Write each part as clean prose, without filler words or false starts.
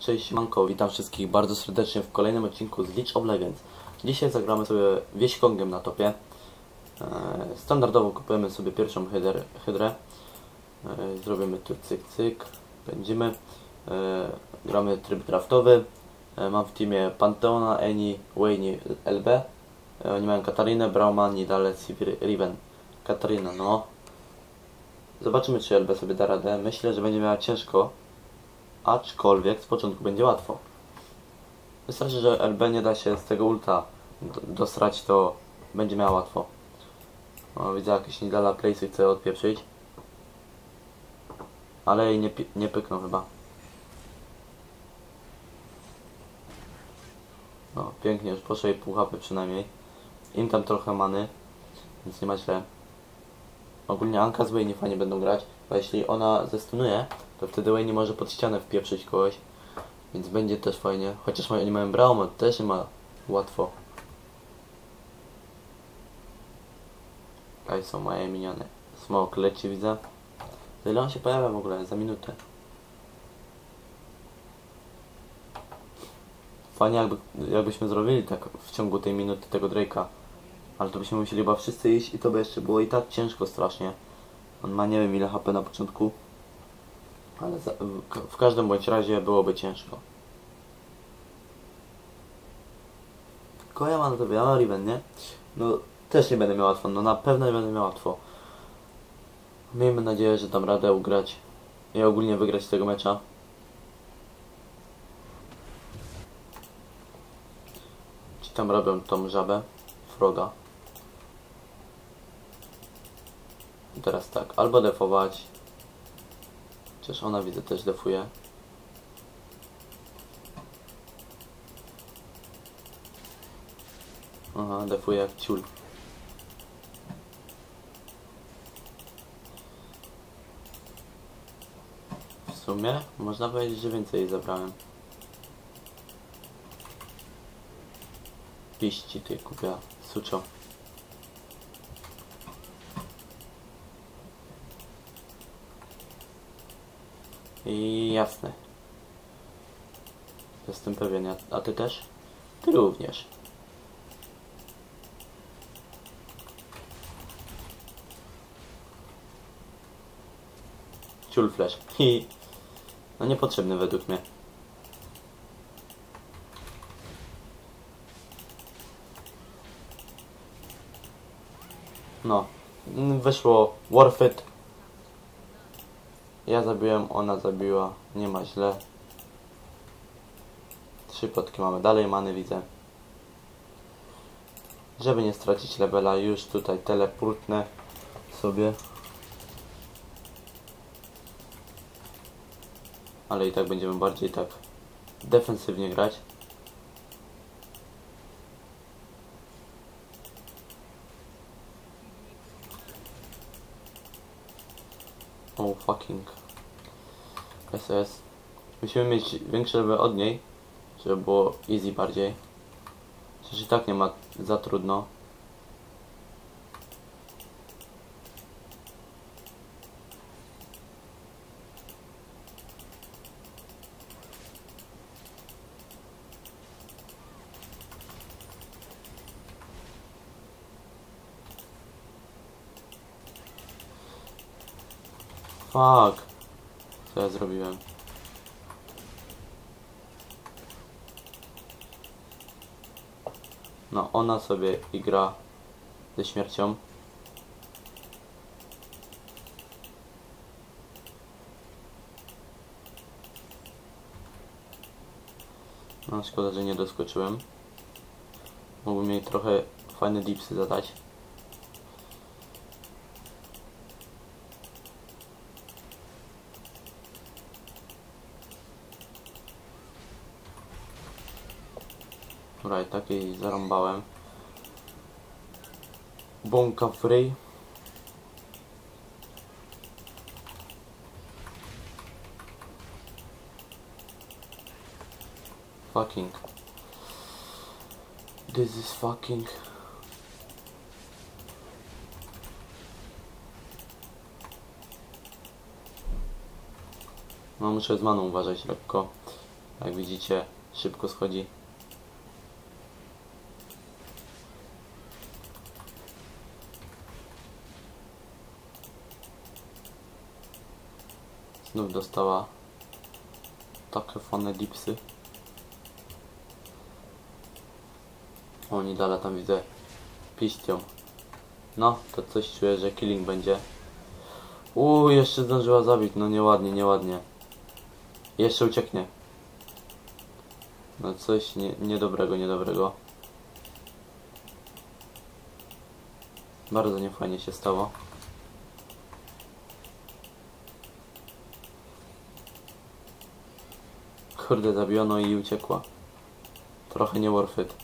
Cześć manko, witam wszystkich bardzo serdecznie w kolejnym odcinku z League of Legends. Dzisiaj zagramy sobie Wieśkongiem na topie. Standardowo kupujemy sobie pierwszą hydrę. Zrobimy tu cyk cyk, pędzimy. Gramy tryb draftowy. Mam w teamie Panteona, Eni, Wayne, LB. Oni mają Katarinę, Brauman, Nidale, Sivir, Riven. Katarina, no. Zobaczymy, czy LB sobie da radę. Myślę, że będzie miała ciężko. Aczkolwiek z początku będzie łatwo. Wystarczy, że LB nie da się z tego ulta dosrać, to będzie miała łatwo. O, widzę jakieś Nidala place'y chce odpieprzyć. Ale jej nie pykną chyba. No, pięknie, już poszło jej pół HP przynajmniej. Im tam trochę many, więc nie ma źle. Ogólnie Anka z Wayne fajnie będą grać, bo jeśli ona zestunuje, to wtedy Wayne może pod ścianę wpieprzyć kogoś. Więc będzie też fajnie. Chociaż oni mają Braumę, też nie ma łatwo. Tutaj są moje miniony. Smoke leci, widzę. Za ile on się pojawia w ogóle? Za minutę. Fajnie jakbyśmy zrobili tak w ciągu tej minuty tego Drake'a. Ale to byśmy musieli chyba wszyscy iść i to by jeszcze było i tak ciężko strasznie. On ma nie wiem ile HP na początku. Ale w każdym bądź razie byłoby ciężko. Tylko ja mam to, ja mam Riven, nie? No też nie będę miał łatwo, no na pewno nie będę miał łatwo. Miejmy nadzieję, że dam radę ugrać i ogólnie wygrać tego mecza. Ci tam robią tą żabę, Froga. I teraz tak, albo defować. Chociaż ona widzę też defuje. Aha, defuje jak ciul. W sumie można powiedzieć, że więcej jej zabrałem. Piści tutaj kupiła, suczo. I jasne. Jestem pewien, a ty też? Ty również. Ciul flash. No niepotrzebny według mnie. No. Wyszło worth it. Ja zabiłem, ona zabiła. Nie ma źle. 3 potki mamy. Dalej many widzę. Żeby nie stracić levela, już tutaj teleportnę sobie. Ale i tak będziemy bardziej tak defensywnie grać. Oh fucking SS. Musimy mieć większe level od niej, żeby było easy bardziej. Przecież i tak nie ma za trudno. Fuck. Co ja zrobiłem? No, ona sobie gra ze śmiercią. No, szkoda, że nie doskoczyłem. Mógłbym jej trochę fajne dipsy zadać. Dobra, i tak jej zarąbałem. Bąka free. Fucking. This is fucking. No muszę z maną uważać lekko. Jak widzicie, szybko schodzi. Znów dostała takie fajne dipsy. Oni dalej tam widzę piścią. No, to coś czuję, że killing będzie. Jeszcze zdążyła zabić. No nieładnie, nieładnie. Jeszcze ucieknie. No coś niedobrego, niedobrego. Bardzo niefajnie się stało. Kurde, zabiono i uciekła. Trochę nie worth it.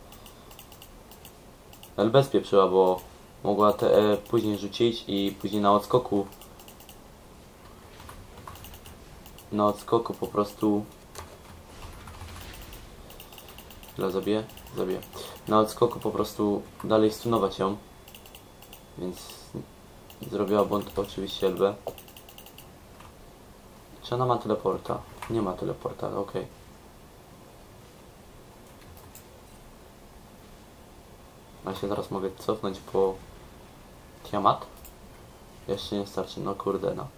LB spieprzyła, bo mogła te później rzucić i później na odskoku po prostu zabiję? Zabiję. Na odskoku po prostu dalej stunować ją, więc zrobiła błąd oczywiście LB. Czy ona ma teleporta? Nie ma teleporta, okej. Ja się zaraz mogę cofnąć po Tiamat. Jeszcze nie starczy, no kurde no.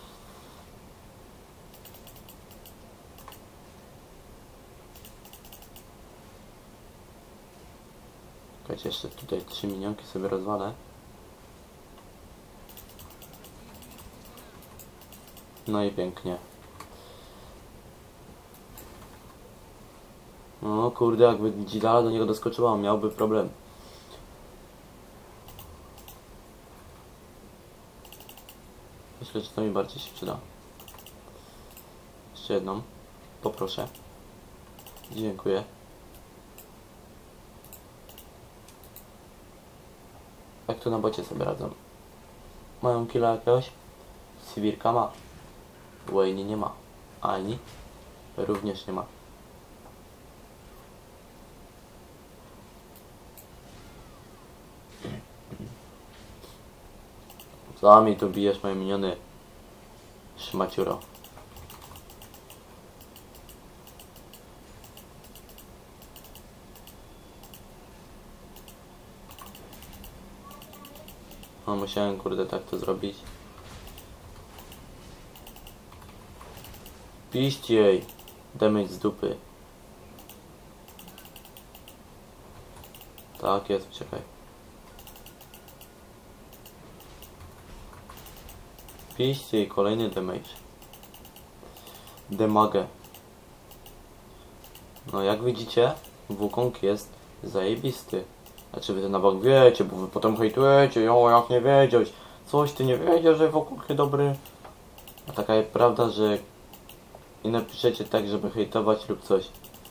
Czekajcie, jeszcze tutaj 3 minionki sobie rozwalę. No i pięknie. No kurde, jakby Dzidala do niego doskoczyła, miałby problem. Myślę, że to mi bardziej się przyda. Jeszcze jedną. Poproszę. Dziękuję. Jak tu na bocie sobie radzą? Mają killa jakiegoś? Siwirka ma. Wayne nie ma. Ani również nie ma. Co mi tu bijesz, moje miniony? Szmaciuro. No musiałem kurde tak to zrobić. Piść jej. Damage z dupy. Tak jest, czekaj. Piść jej kolejny damage. Demagę. No jak widzicie, Wukong jest zajebisty. Znaczy wy to na bok wiecie, bo wy potem hejtujecie, jak nie wiedziałeś. Coś ty nie wiedział, że Wukong dobry. A taka jest prawda, że i napiszecie tak, żeby hejtować lub coś.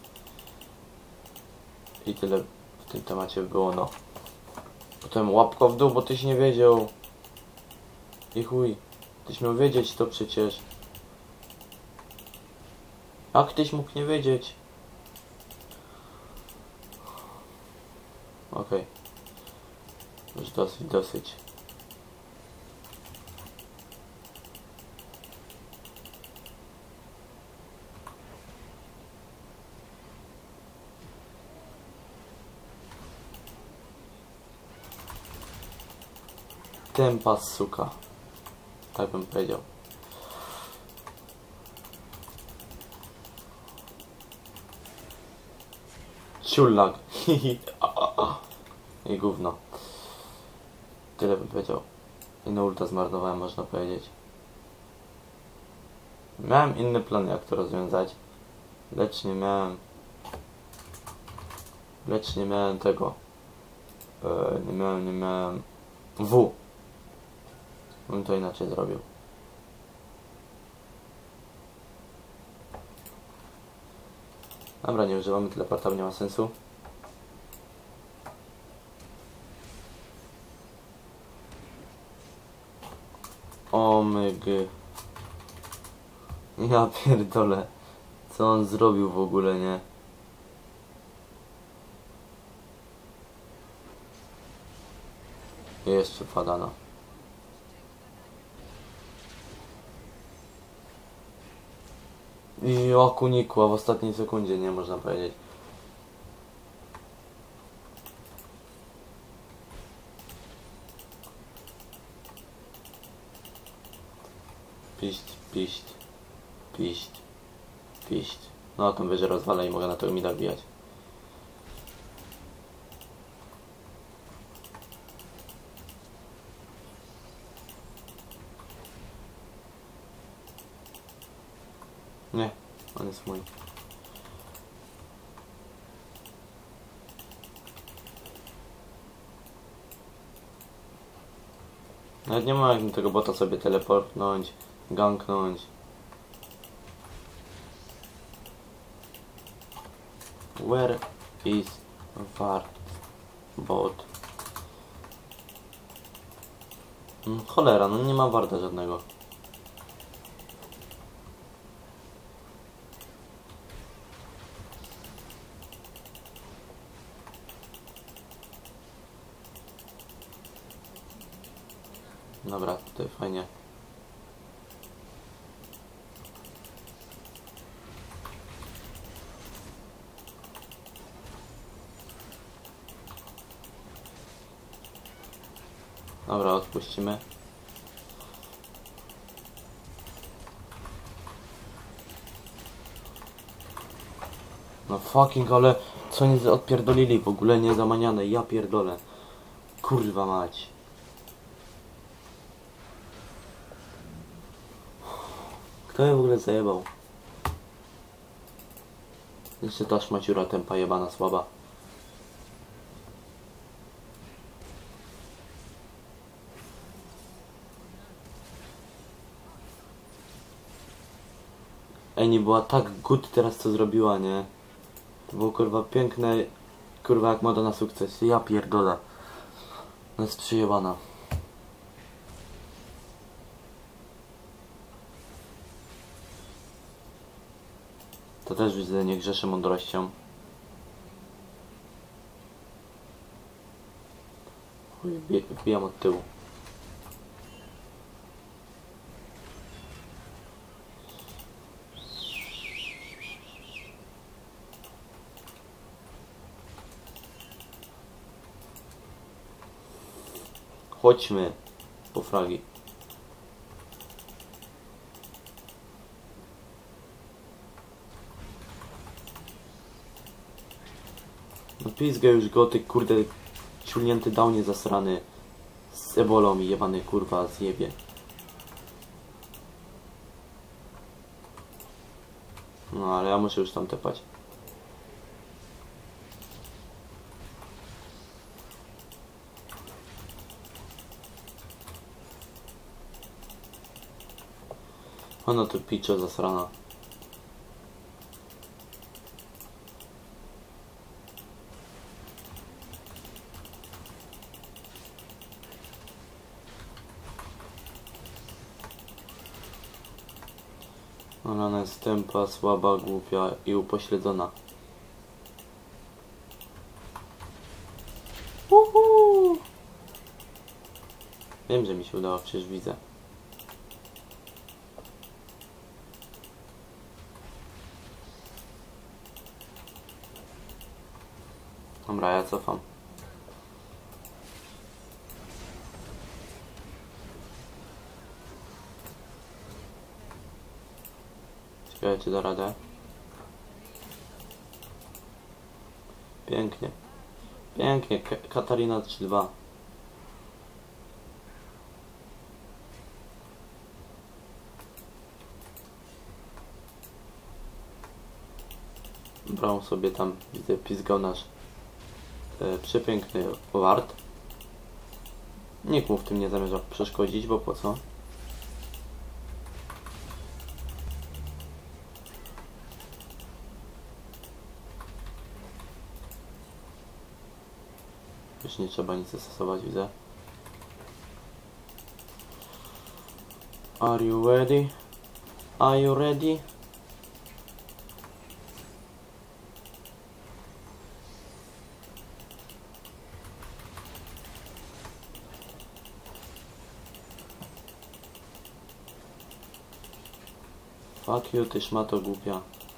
I tyle w tym temacie było, no. Potem łapka w dół, bo tyś nie wiedział. I chuj. Tyś miał wiedzieć to przecież. Jak tyś mógł nie wiedzieć? Okej. Już dosyć. Tempa suka. Tak bym powiedział. Ciullag. I gówno. Tyle bym powiedział. I na ulta zmarnowałem, można powiedzieć. Miałem inny plan, jak to rozwiązać. Lecz nie miałem tego. Nie miałem W. Bym to inaczej zrobił. Dobra, nie używamy teleporta, bo nie ma sensu. Omygy. Ja pierdolę. Co on zrobił w ogóle, nie? Jeszcze padano. I oku nikła w ostatniej sekundzie, nie można powiedzieć. Piść, piść, piść, piść. No tą wyżej rozwalę i mogę na tego mida wbijać. Nie, on jest mój. Nawet nie ma jak tego bota sobie teleportnąć, ganknąć. Where is Ward bot? Cholera, no nie ma Warda żadnego. Dobra, tutaj fajnie. Dobra, odpuścimy. No fucking, ale co nie odpierdolili w ogóle niezamaniane, ja pierdolę. Kurwa mać. Kto je w ogóle zajebał? Jeszcze ta szmaciura tempa jebana słaba. Eni była tak good teraz co zrobiła, nie? To było kurwa piękne, kurwa jak moda na sukces, ja pierdolę. No jest przyjebana. To też widzę, nie grzeszę mądrością. Wbijam od tyłu. Chodźmy po fragi. No pizgę już go, ty kurde ciulnięty downie zasrany z ebolą i jebany kurwa zjebie. No ale ja muszę już tam tepać. Ono tu piczo zasrana. Ona jest tępa, słaba, głupia i upośledzona. Wiem, że mi się udało, przecież widzę. Dobra, ja cofam. Ciekawe, czy da radę. Pięknie. Pięknie, Katarina 3-2. Brał sobie tam, widzę, pizgał nasz przepiękny Ward. Nikt mu w tym nie zamierza przeszkodzić, bo po co? Już nie trzeba nic stosować, widzę. Are you ready? Are you ready? Fuck you, ty szmato głupia.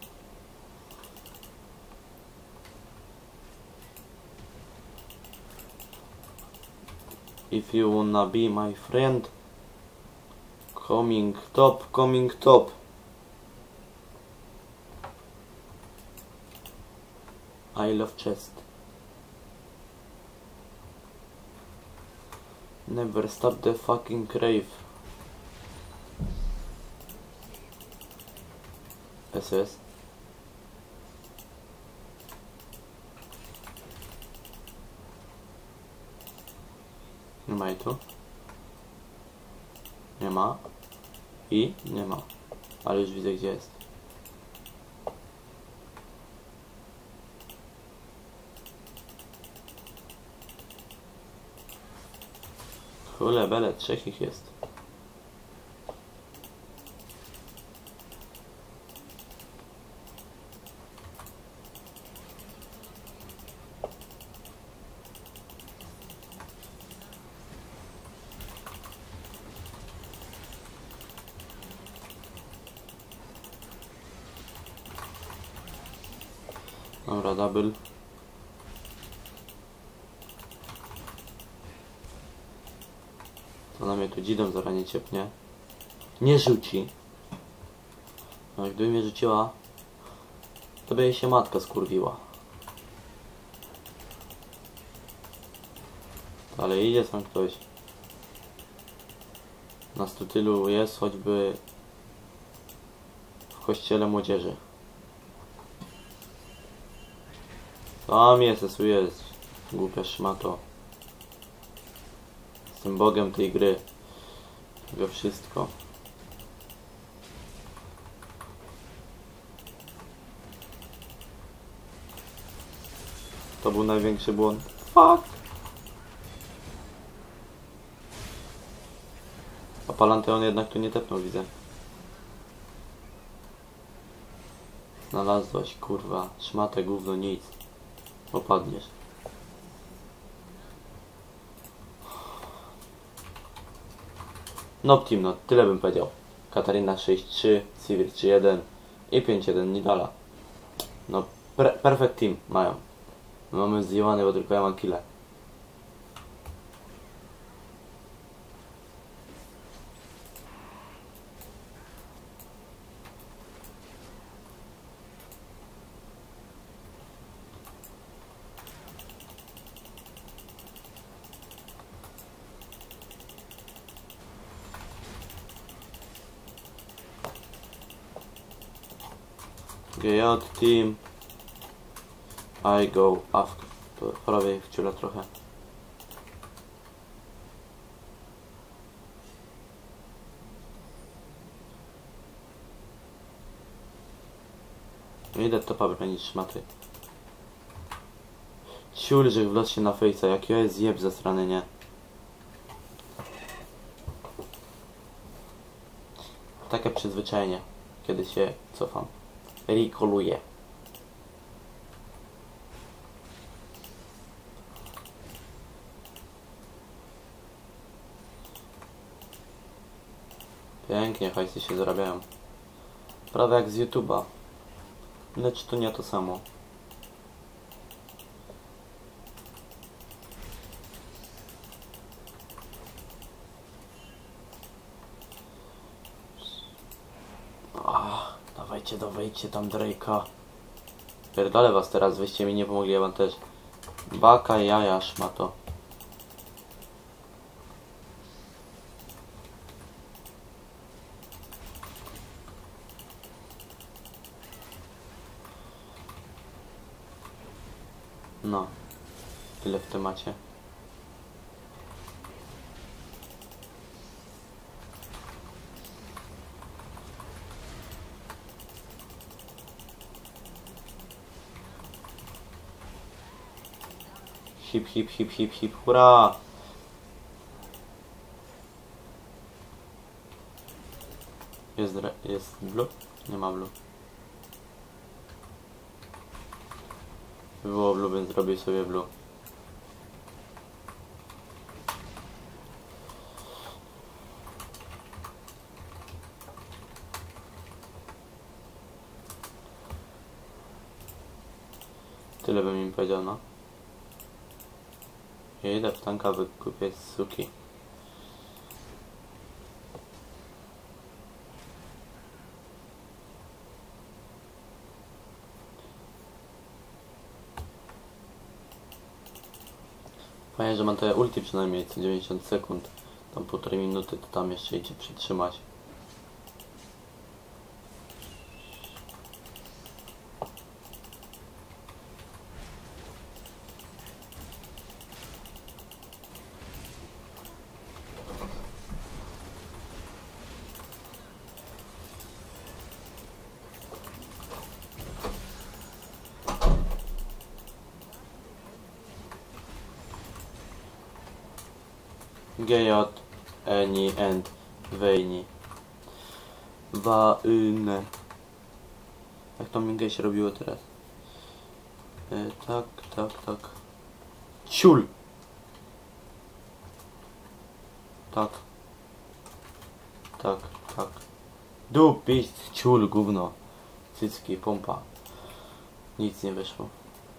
If you wanna be my friend, coming top, coming top. I love chest. Never stop the fucking crave. SS. Nie ma jej tu. Nie ma. I nie ma. Ale już widzę, gdzie jest. Chule bele, 3 ich jest. Dobra, double. To na mnie tu dzidą zaraz nie ciepnie. Nie rzuci. No, gdyby mnie rzuciła, to by jej się matka skurwiła. Ale idzie tam ktoś. Nas tu tylu jest, choćby w kościele młodzieży. Tam jest, jest. Głupia szmato. Jestem bogiem tej gry. Tego wszystko. To był największy błąd. Fuck! A Palanteon jednak tu nie tepnął, widzę. Znalazłaś, kurwa, szmatę, gówno, nic. Opadniesz. No team, no tyle bym powiedział. Katarina 6-3, Sivir 3-1 i 5-1 Nidala. No perfect team mają. My mamy zjebane, bo tylko ja mam killa. GJ team. I go after. Prawie wciula trochę. Idę topa bronić szmaty. Ciul, że wlot się na fejsa. Jak ja jest zjeb zasrany, nie? Takie przyzwyczajenie. Kiedy się cofam. Recoluję. Pięknie, hajsy się zarabiają. Prawie jak z YouTube'a. Lecz to nie to samo. Dawajcie tam Drake'a. Pierdolę was teraz, wyście mi nie pomogli, ja wam też. Baka jaja szmato. No. Tyle w temacie. Hip, hip, hip, hip, hip, hurra! Jest blue? Nie ma blue. Było blue, więc zrobię sobie blue. Tyle bym im powiedział, no. Ja idę w tanka wykupiać suki. Fajnie, że mam te ulti przynajmniej co 90 sekund. Tam 1,5 minuty to tam jeszcze idzie przytrzymać. GJ, Eni, End, Wejni. Waynę. Jak to mingę się robiło teraz? Tak, tak, tak. Ciul! Tak. Tak, tak. Dupist, ciul, gówno. Cycki, pompa. Nic nie wyszło.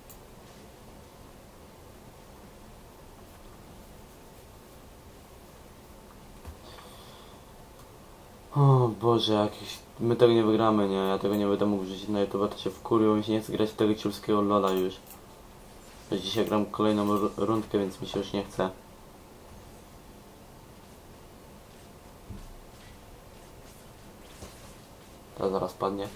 O Boże, jakiś... My tego nie wygramy, nie? Ja tego nie będę mógł wrzucić na YouTube, to się wkurwił, mi się nie chce grać w tego ciulskiego lola już. Dzisiaj gram kolejną rundkę, więc mi się już nie chce. Ta zaraz padnie.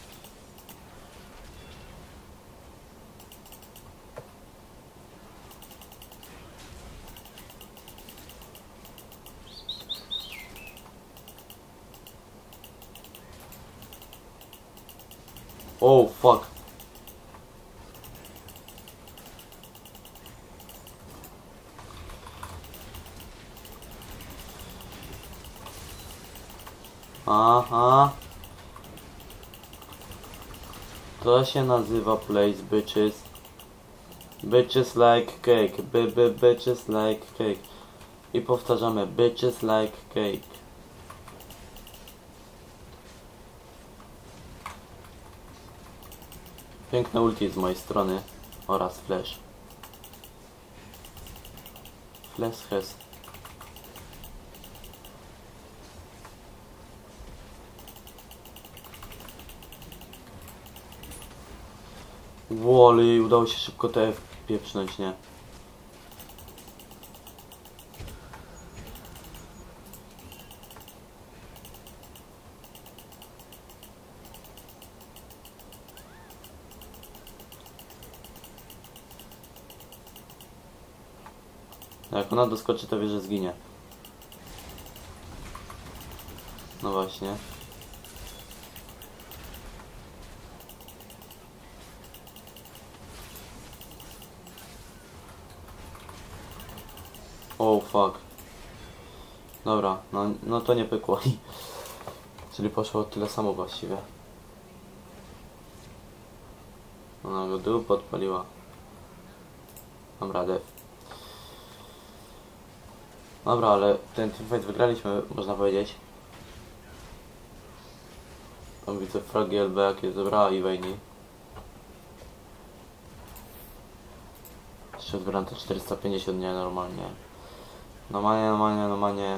Oh fuck. Aha. To się nazywa place bitches. Bitches like cake. Bitches like cake. I powtarzamy bitches like cake. Piękne ulti z mojej strony oraz flash. Flash has. Woli, udało się szybko TF pieprznąć, nie? Jak ona doskoczy, to wie, że zginie. No właśnie. Oh fuck. Dobra, no to nie pykło. Czyli poszło tyle samo właściwie. Ona go dół podpaliła. Mam radę. Dobra, ale ten teamfight wygraliśmy, można powiedzieć. Tam widzę fragi LB jakie zebrała i Wejni. Jeszcze odbieram te 450 dni normalnie. Normalnie.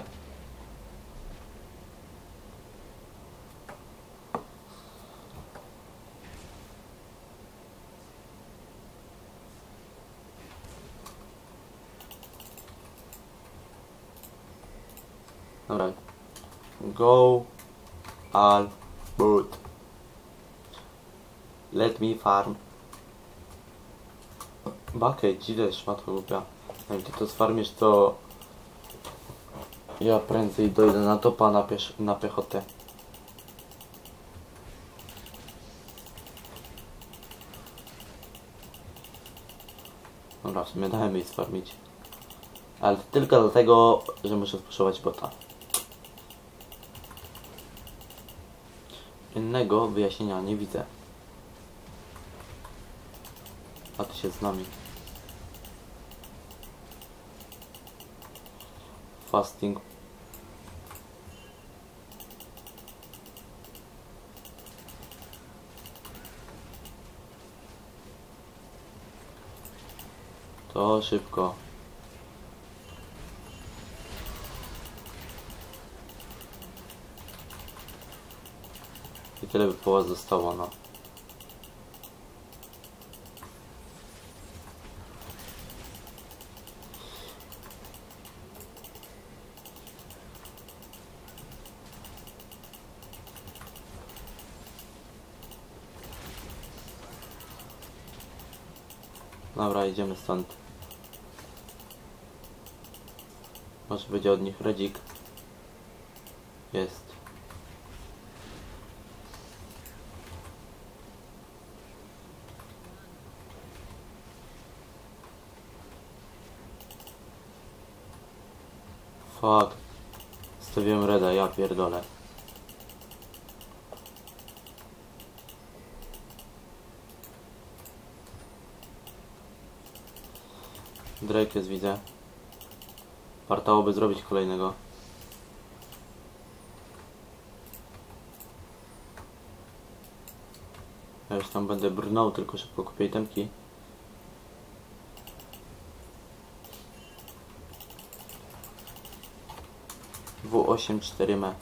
Dobra. Go all boot. Let me farm. Bucket, idę szmatko głupia. Jak ty to sfarmisz, to ja prędzej dojdę na topa na piechotę. Dobra, w sumie dałem jej sfarmić. Ale tylko dlatego, że muszę spuszować bota. Innego wyjaśnienia nie widzę. A ty się z nami. Fasting. To szybko. I tyle by po was zostało, no. Dobra, idziemy stąd. Może będzie od nich redzik. Jest. Fuck. Stawiłem reda, ja pierdolę. Drake jest, widzę. Wartałoby zrobić kolejnego. Ja już tam będę brnął, tylko szybko kupię itemki. W8 4M.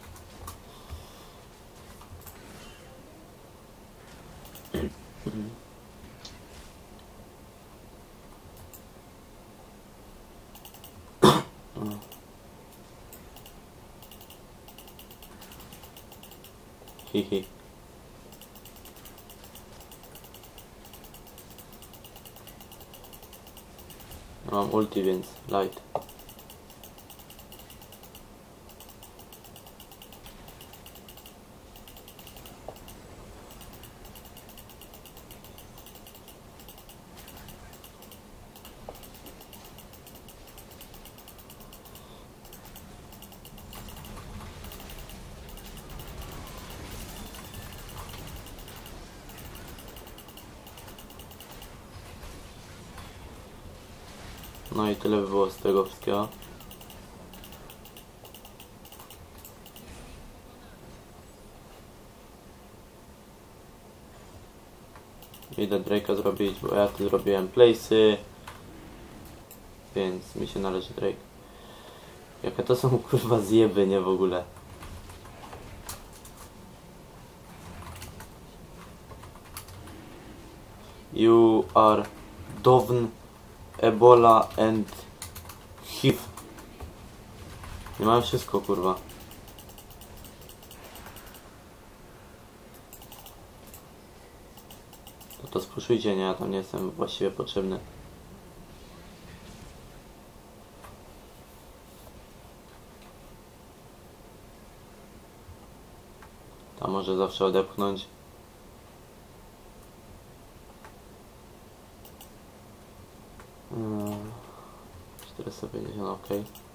Hihi. Mam ulti, więc light. No i tyle by było z tego wszystkiego. Idę Drake'a zrobić, bo ja tu zrobiłem place'y. Więc mi się należy Drake. Jakie to są kurwa zjeby, nie w ogóle. You are Dovn, Ebola and HIV. Nie mam wszystko, kurwa. To spuszujcie, nie, ja tam nie jestem właściwie potrzebny. Tam może zawsze odepchnąć. Hmm. 450, ok.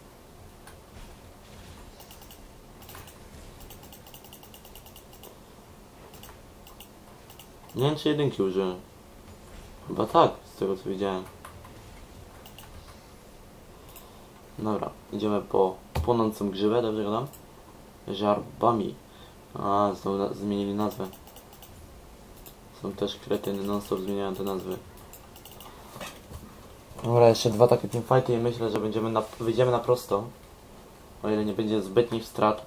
Nie wiem, czy jedynki użyłem. Chyba tak, z tego co widziałem. Dobra, idziemy po płonącą grzywę, dobrze gadam? Żarbami. A, znowu zmienili nazwę. Są też kretyny, non stop zmieniają te nazwy. Dobra, jeszcze dwa takie teamfighty i myślę, że wyjdziemy na prosto. O ile nie będzie zbytnich strat.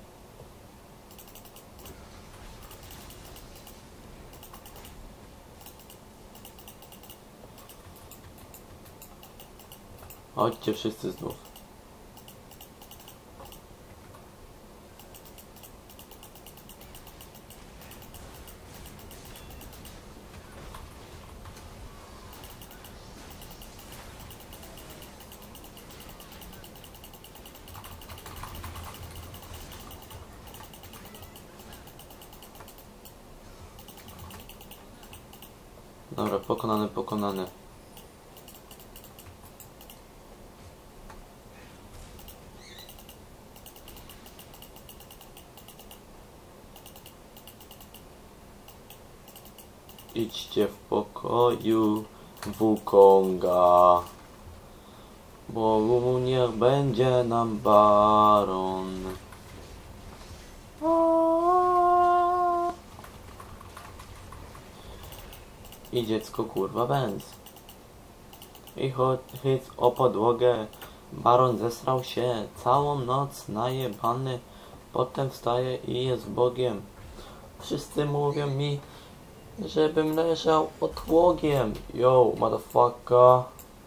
Chodźcie wszyscy znów. Dobra, pokonany. Idźcie w pokoju Wukonga. Bogu niech będzie nam baron. I dziecko kurwa węz. I hit o podłogę. Baron zesrał się całą noc najebany. Potem wstaje i jest Bogiem. Wszyscy mówią mi, żebym leżał odłogiem. Yo, motherfucker.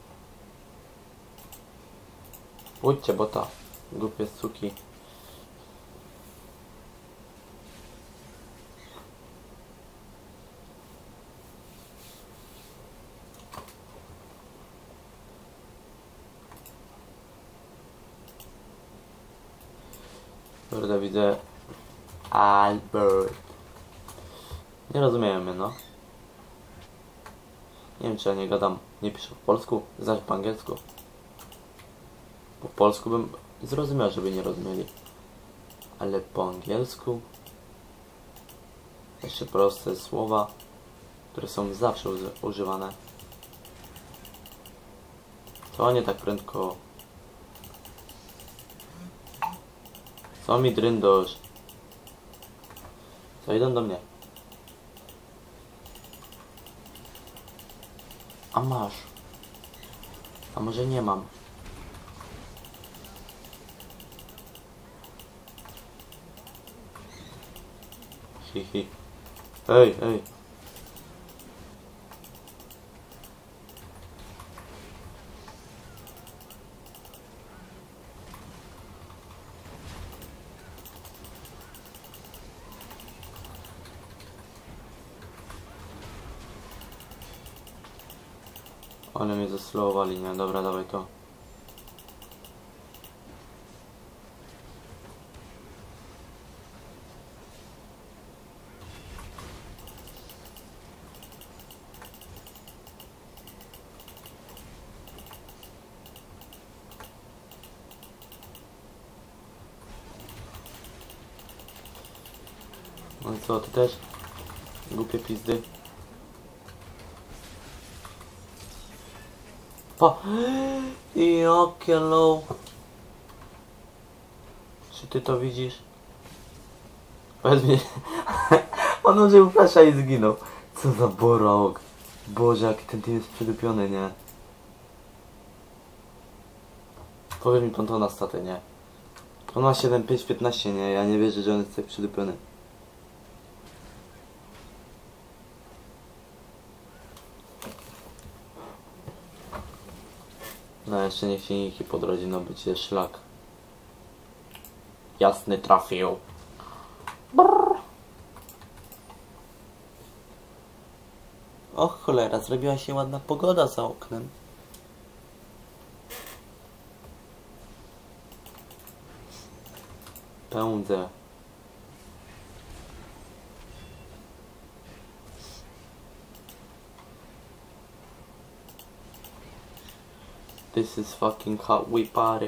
Pójdźcie, bota. Głupie suki. Kurde, widzę Albert. Nie rozumiemy, no. Nie wiem, czy ja nie gadam, nie piszę po polsku, zaś po angielsku. Po polsku bym zrozumiał, żeby nie rozumieli. Ale po angielsku jeszcze proste słowa, które są zawsze używane. To nie tak prędko. Co mi dryndosz? Co idą do mnie? A masz. A może nie mam? Hihi. Ej, ej. One mnie zeslowowali, nie? Dobra, dawaj to. No i co, ty też? Głupie pizdy. Pa! Jakie low! Czy ty to widzisz? Powiedz mi. On użył flasha i zginął. Co za borok. Boże, jaki ten team jest przydupiony, nie? Powiedz mi pan to na statę, nie? On ma 7-5-15, nie? Ja nie wierzę, że on jest tak przydupiony. No jeszcze niech się niki po drodze, no będzie szlak. Jasny trafił. Brrr. Och cholera, zrobiła się ładna pogoda za oknem. Pędzę. This is fucking hot, we party.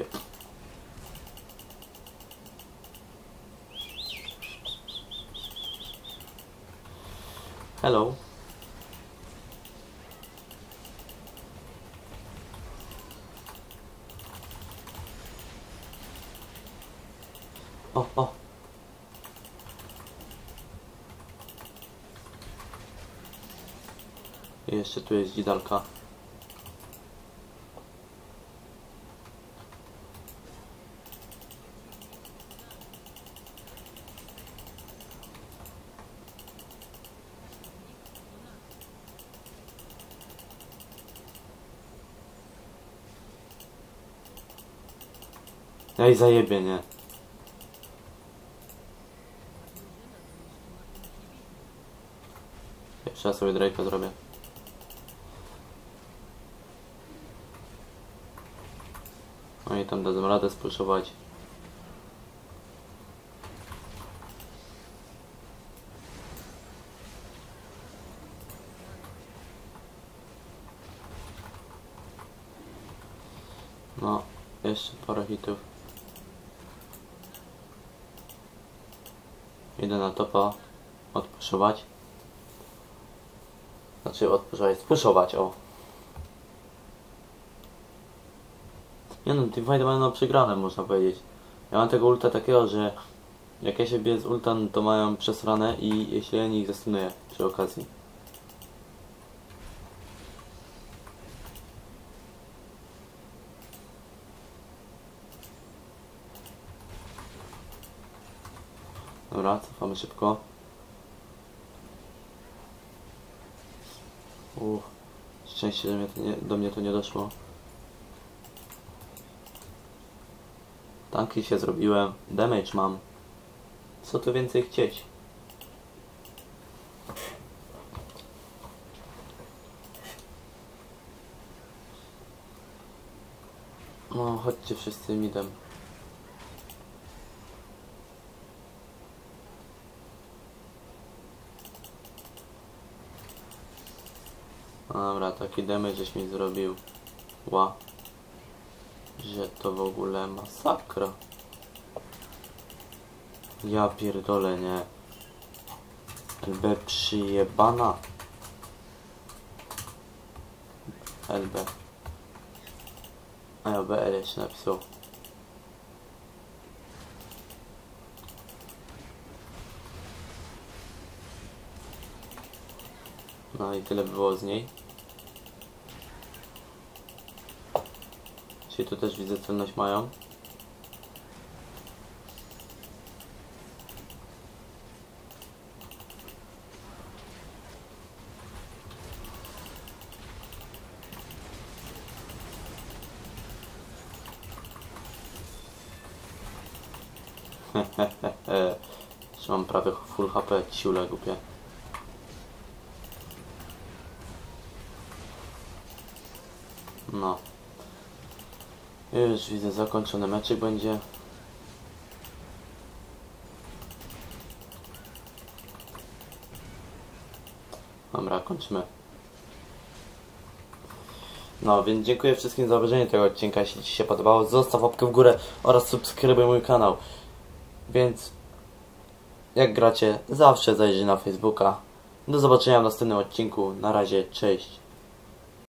Hello. O, o. I jeszcze tu jest dzidalka. Ej, zajebie, nie? Jeszcze ja sobie Drake'a zrobię. No i tam dadzą radę spuszować. No, jeszcze parę hitów. Idę na topa odpuszować. Znaczy odpuszować, spuszować, o. Nie no, teamfighty mają przegrane, można powiedzieć. Ja mam tego ulta takiego, że jak ja się biję z ulta, no to mają przesrane i jeśli ja ich zastunuję przy okazji. Dobra, cofamy szybko. Szczęście, że do mnie to nie doszło. Tanki się zrobiłem. Damage mam. Co tu więcej chcieć? No, chodźcie wszyscy midem. Dobra, taki damage żeś mi zrobił. Ła. Że to w ogóle masakra. Ja pierdolę, nie. LB przyjebana. LB. A ja BL jeszcze napisał. No i tyle było z niej. Czyli tu też widzę celność mają. Że mam prawie full HP, ciule głupie. No. Już widzę, zakończony meczek będzie. Dobra, kończymy. No, więc dziękuję wszystkim za obejrzenie tego odcinka. Jeśli Ci się podobało, zostaw łapkę w górę oraz subskrybuj mój kanał. Więc jak gracie, zawsze zajrzyj na Facebooka. Do zobaczenia w następnym odcinku. Na razie, cześć.